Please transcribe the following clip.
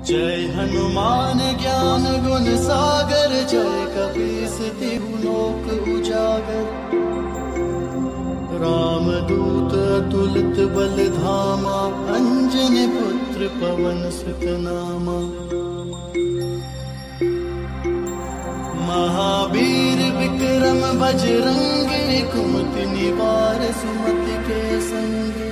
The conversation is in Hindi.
जय हनुमान ज्ञान गुण सागर, जय कपीस तिहु लोक उजागर। राम दूत अतुलित बल धामा, अंजनी पुत्र पवन सुत नामा। महावीर विक्रम बजरंगी, कुमति निवार सुमति के संगी।